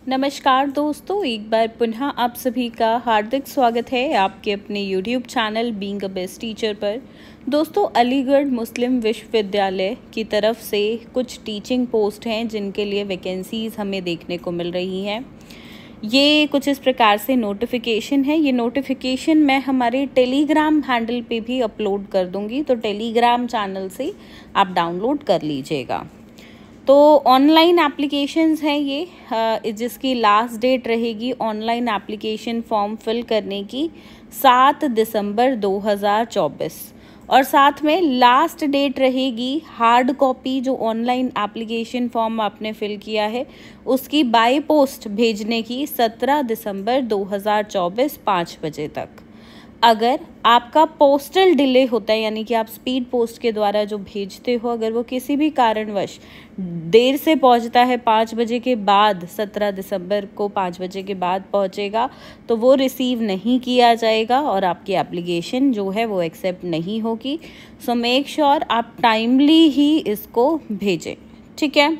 नमस्कार दोस्तों, एक बार पुनः आप सभी का हार्दिक स्वागत है आपके अपने YouTube channel being a best teacher पर। दोस्तों, अलीगढ़ मुस्लिम विश्वविद्यालय की तरफ से कुछ टीचिंग पोस्ट हैं जिनके लिए वैकेंसीज़ हमें देखने को मिल रही हैं। ये कुछ इस प्रकार से नोटिफिकेशन है। ये नोटिफिकेशन मैं हमारे टेलीग्राम हैंडल पे भी अपलोड कर दूंगी, तो टेलीग्राम चैनल से आप डाउनलोड कर लीजिएगा। तो ऑनलाइन एप्लीकेशंस हैं ये, जिसकी लास्ट डेट रहेगी ऑनलाइन एप्लीकेशन फॉर्म फिल करने की 7 दिसंबर 2024 और साथ में लास्ट डेट रहेगी हार्ड कॉपी जो ऑनलाइन एप्लीकेशन फॉर्म आपने फिल किया है उसकी बाय पोस्ट भेजने की 17 दिसंबर 2024 5 बजे तक। अगर आपका पोस्टल डिले होता है, यानी कि आप स्पीड पोस्ट के द्वारा जो भेजते हो, अगर वो किसी भी कारणवश देर से पहुंचता है 5 बजे के बाद, 17 दिसंबर को 5 बजे के बाद पहुंचेगा, तो वो रिसीव नहीं किया जाएगा और आपकी एप्लीकेशन जो है वो एक्सेप्ट नहीं होगी। सो मेक श्योर आप टाइमली ही इसको भेजें, ठीक है,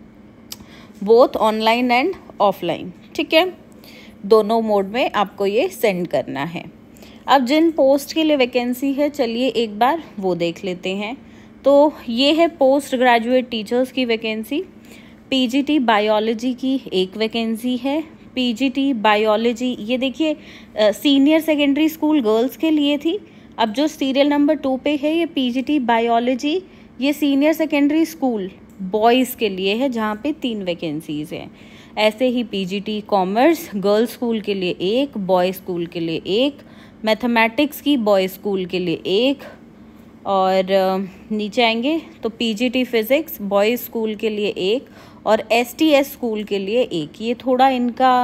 बोथ ऑनलाइन एंड ऑफलाइन, ठीक है, दोनों मोड में आपको ये सेंड करना है। अब जिन पोस्ट के लिए वैकेंसी है, चलिए एक बार वो देख लेते हैं। तो ये है पोस्ट ग्रेजुएट टीचर्स की वैकेंसी। पीजीटी बायोलॉजी की एक वैकेंसी है। पीजीटी बायोलॉजी, ये देखिए सीनियर सेकेंडरी स्कूल गर्ल्स के लिए थी। अब जो सीरियल नंबर 2 पे है ये पीजीटी बायोलॉजी, ये सीनियर सेकेंडरी स्कूल बॉयज़ के लिए है, जहाँ पे 3 वैकेंसीज़ हैं। ऐसे ही पीजीटी कॉमर्स गर्ल्स स्कूल के लिए एक, बॉयज़ स्कूल के लिए एक, मैथमेटिक्स की बॉयज़ स्कूल के लिए एक, और नीचे आएंगे तो पीजीटी फिज़िक्स बॉयज़ स्कूल के लिए एक और एसटीएस स्कूल के लिए एक। ये थोड़ा इनका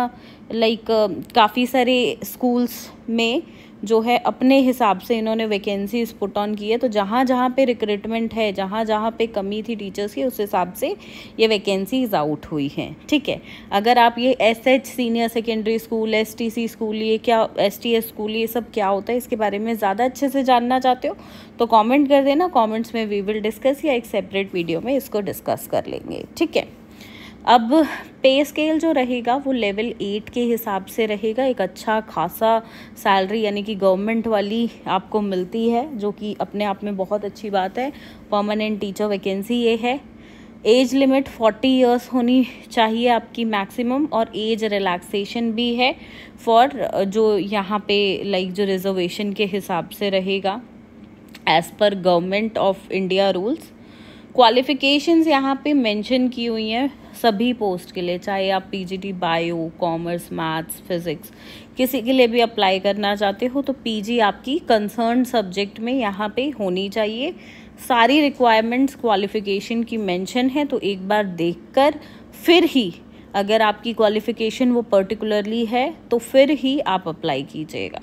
काफ़ी सारे स्कूल्स में जो है अपने हिसाब से इन्होंने वैकेंसीज पुट ऑन की है। तो जहाँ जहाँ पे रिक्रूटमेंट है, जहाँ जहाँ पे कमी थी टीचर्स की, उस हिसाब से ये वैकेंसीज आउट हुई हैं, ठीक है। अगर आप ये SH senior secondary school, STC school, ये क्या एसटीएस स्कूल, ये सब क्या होता है, इसके बारे में ज़्यादा अच्छे से जानना चाहते हो तो कॉमेंट कर देना। कॉमेंट्स में वी विल डिस्कस, या एक सेपरेट वीडियो में इसको डिस्कस कर लेंगे, ठीक है। अब पे स्केल जो रहेगा वो लेवल 8 के हिसाब से रहेगा। एक अच्छा खासा सैलरी यानी कि गवर्नमेंट वाली आपको मिलती है, जो कि अपने आप में बहुत अच्छी बात है। परमानेंट टीचर वैकेंसी ये है। एज लिमिट 40 इयर्स होनी चाहिए आपकी मैक्सिमम, और एज रिलैक्सेशन भी है फॉर जो यहाँ पे जो रिजर्वेशन के हिसाब से रहेगा as per government of India rules. Qualifications यहाँ पे मेंशन की हुई हैं सभी पोस्ट के लिए, चाहे आप PGT bio, commerce, maths, physics किसी के लिए भी अप्लाई करना चाहते हो तो पीजी आपकी कंसर्न सब्जेक्ट में यहाँ पे होनी चाहिए। सारी रिक्वायरमेंट्स क्वालिफिकेशन की मेंशन है, तो एक बार देखकर फिर ही, अगर आपकी क्वालिफिकेशन वो पर्टिकुलरली है तो फिर ही आप अप्लाई कीजिएगा।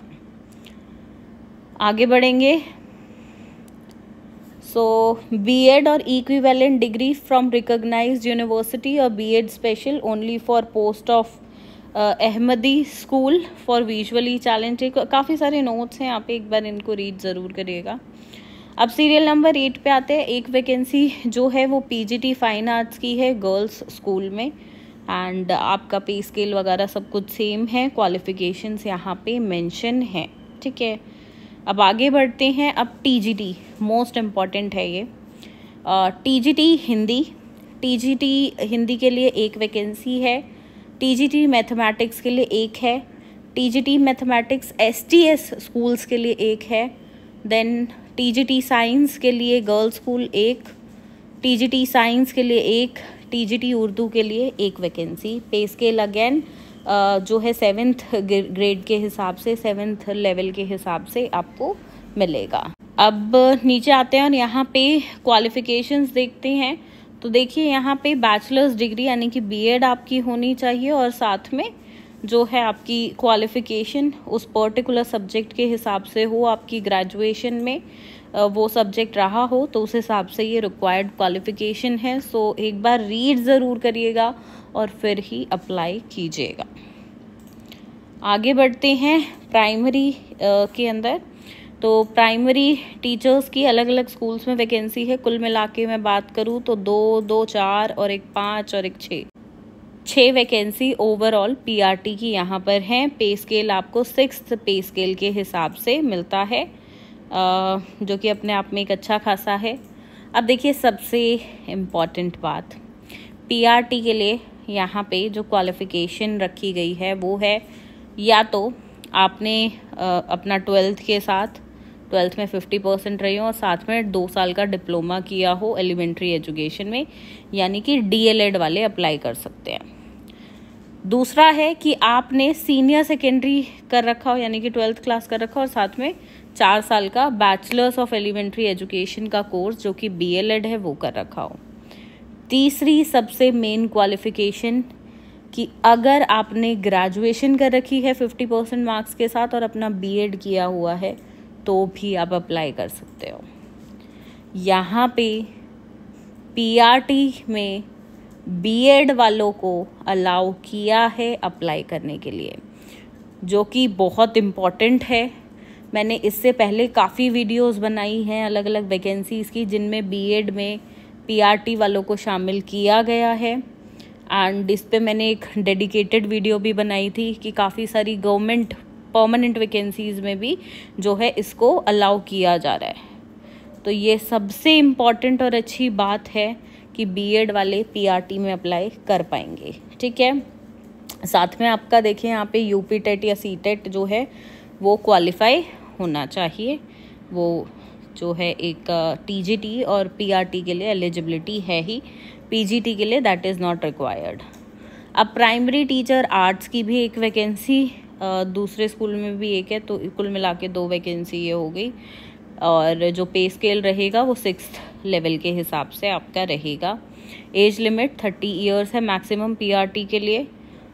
आगे बढ़ेंगे। So B.Ed or equivalent degree from recognized university or B.Ed special only for post of Ahmadi school for visually challenged. काफ़ी सारे नोट्स हैं यहाँ पे, एक बार इनको रीड ज़रूर करिएगा। अब सीरियल नंबर 8 पे आते हैं। एक वैकेंसी जो है वो पीजीटी फाइन आर्ट्स की है गर्ल्स स्कूल में, एंड आपका पे स्केल वगैरह सब कुछ सेम है। क्वालिफिकेशंस यहाँ पे मेंशन है, ठीक है। अब आगे बढ़ते हैं। अब टीजीटी मोस्ट इम्पॉर्टेंट है ये। टीजीटी हिंदी, टीजीटी हिंदी के लिए एक वैकेंसी है। टीजीटी मैथमेटिक्स के लिए एक है। टीजीटी मैथमेटिक्स एसटीएस स्कूल्स के लिए एक है। देन टीजीटी साइंस के लिए गर्ल्स स्कूल एक, टीजीटी साइंस के लिए एक, टीजीटी उर्दू के लिए एक वैकेंसी। पे स्केल अगेन जो है 7th ग्रेड के हिसाब से, 7th लेवल के हिसाब से आपको मिलेगा। अब नीचे आते हैं और यहाँ पे क्वालिफिकेशंस देखते हैं। तो देखिए यहाँ पे बैचलर्स डिग्री यानी कि बीएड आपकी होनी चाहिए, और साथ में जो है आपकी क्वालिफिकेशन उस पर्टिकुलर सब्जेक्ट के हिसाब से हो। आपकी ग्रेजुएशन में वो सब्जेक्ट रहा हो तो उस हिसाब से ये रिक्वायर्ड क्वालिफिकेशन है। सो एक बार रीड ज़रूर करिएगा और फिर ही अप्लाई कीजिएगा। आगे बढ़ते हैं प्राइमरी के अंदर। तो प्राइमरी टीचर्स की अलग अलग स्कूल्स में वैकेंसी है। कुल मिला के मैं बात करूँ तो 2, 2, 4 और 1, 5 और 1, 6। 6 वैकेंसी ओवरऑल पीआरटी की यहाँ पर हैं। पे स्केल आपको 6th पे स्केल के हिसाब से मिलता है, जो कि अपने आप में एक अच्छा खासा है। अब देखिए सबसे इम्पॉर्टेंट बात, पीआरटी के लिए यहाँ पे जो क्वालिफ़िकेशन रखी गई है वो है या तो आपने अपना 12th के साथ 12th में 50% रही हो और साथ में 2 साल का डिप्लोमा किया हो एलिमेंट्री एजुकेशन में, यानी कि डीएलएड वाले अप्लाई कर सकते हैं। दूसरा है कि आपने सीनियर सेकेंडरी कर रखा हो, यानी कि 12th क्लास कर रखा हो और साथ में 4 साल का बैचलर्स ऑफ एलिमेंट्री एजुकेशन का कोर्स जो कि बीएलएड है वो कर रखा हो। तीसरी सबसे मेन क्वालिफ़िकेशन कि अगर आपने ग्रेजुएशन कर रखी है 50% मार्क्स के साथ और अपना बीएड किया हुआ है तो भी आप अप्लाई कर सकते हो। यहाँ पे पीआरटी में बीएड वालों को अलाउ किया है अप्लाई करने के लिए, जो कि बहुत इम्पॉर्टेंट है। मैंने इससे पहले काफ़ी वीडियोस बनाई हैं अलग अलग वैकेंसीज़ की, जिनमें बीएड में पीआरटी वालों को शामिल किया गया है। एंड इस पे मैंने एक डेडिकेटेड वीडियो भी बनाई थी कि काफ़ी सारी गवर्नमेंट परमानेंट वैकेंसीज़ में भी जो है इसको अलाउ किया जा रहा है। तो ये सबसे इम्पॉर्टेंट और अच्छी बात है कि बीएड वाले पीआरटी में अप्लाई कर पाएंगे, ठीक है। साथ में आपका देखें यहाँ पे यूपी टेट या सी टेट जो है वो क्वालिफाई होना चाहिए। वो जो है एक टीजीटी और पीआरटी के लिए एलिजिबिलिटी है ही, पीजीटी के लिए दैट इज़ नॉट रिक्वायर्ड। अब प्राइमरी टीचर आर्ट्स की भी एक वैकेंसी, दूसरे स्कूल में भी एक है, तो कुल मिला के 2 वैकेंसी ये हो गई। और जो पे स्केल रहेगा वो 6th लेवल के हिसाब से आपका रहेगा। एज लिमिट 30 ईयर्स है मैक्सिमम पीआरटी के लिए।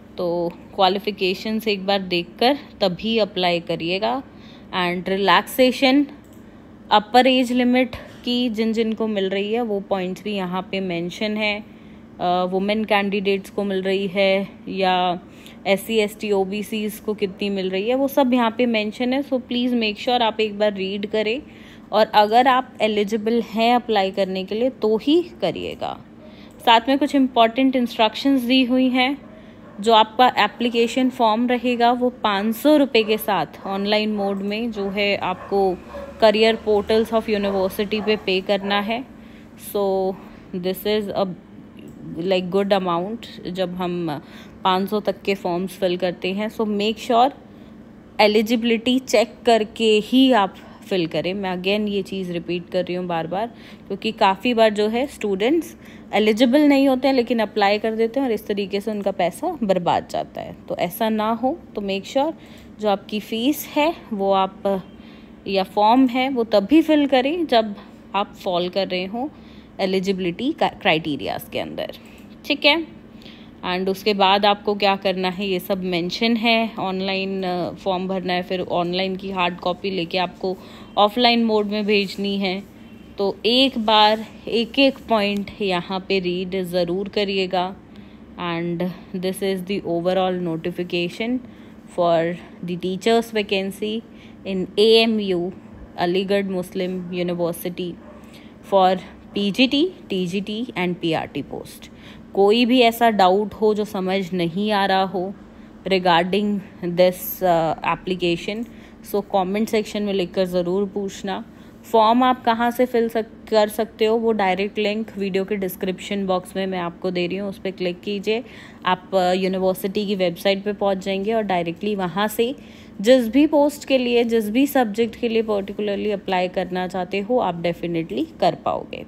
तो क्वालिफ़िकेशंस एक बार देखकर तभी अप्लाई करिएगा। And relaxation upper age limit की जिन जिन को मिल रही है वो पॉइंट्स भी यहाँ पे मेंशन है। वुमेन कैंडिडेट्स को मिल रही है या SC ST OBCs को कितनी मिल रही है वो सब यहाँ पे मेंशन है। सो प्लीज़ मेक श्योर आप एक बार रीड करें और अगर आप एलिजिबल हैं अप्लाई करने के लिए तो ही करिएगा। साथ में कुछ इम्पॉर्टेंट इंस्ट्रक्शंस दी हुई हैं। जो आपका एप्लीकेशन फॉर्म रहेगा वो 500 रुपये के साथ ऑनलाइन मोड में जो है आपको करियर पोर्टल्स ऑफ यूनिवर्सिटी पे करना है। So this is a like good amount जब हम 500 तक के फॉर्म्स फिल करते हैं। So make sure eligibility check करके ही आप फिल करें। मैं अगेन ये चीज़ रिपीट कर रही हूँ बार बार, क्योंकि काफ़ी बार जो है स्टूडेंट्स एलिजिबल नहीं होते हैं लेकिन अप्लाई कर देते हैं और इस तरीके से उनका पैसा बर्बाद जाता है। तो ऐसा ना हो, तो मेक श्योर जो आपकी फ़ीस है वो आप या फॉर्म है वो तभी फिल करें जब आप फॉल कर रहे हो एलिजिबिलिटी क्राइटेरियाज के अंदर, ठीक है। एंड उसके बाद आपको क्या करना है ये सब मेंशन है। ऑनलाइन फॉर्म भरना है, फिर ऑनलाइन की हार्ड कॉपी लेके आपको ऑफलाइन मोड में भेजनी है। तो एक बार एक एक पॉइंट यहाँ पे रीड ज़रूर करिएगा। And this is the overall notification for the teachers vacancy in AMU Aligarh Muslim university for PGT, TGT and PRT post. कोई भी ऐसा डाउट हो जो समझ नहीं आ रहा हो regarding this application, so comment section में लिखकर ज़रूर पूछना। फॉर्म आप कहाँ से फिल कर सकते हो वो डायरेक्ट लिंक वीडियो के डिस्क्रिप्शन बॉक्स में मैं आपको दे रही हूँ, उस पर क्लिक कीजिए। आप यूनिवर्सिटी की वेबसाइट पे पहुँच जाएंगे और डायरेक्टली वहाँ से जिस भी पोस्ट के लिए, जिस भी सब्जेक्ट के लिए पर्टिकुलरली अप्लाई करना चाहते हो आप डेफिनेटली कर पाओगे।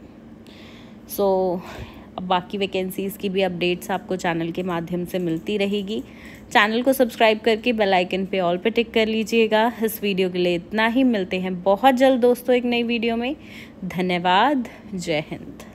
सो बाकी वैकेंसीज़ की भी अपडेट्स आपको चैनल के माध्यम से मिलती रहेगी। चैनल को सब्सक्राइब करके बेल आइकन पे ऑल पे टिक कर लीजिएगा। इस वीडियो के लिए इतना ही, मिलते हैं बहुत जल्द दोस्तों एक नई वीडियो में। धन्यवाद, जय हिंद।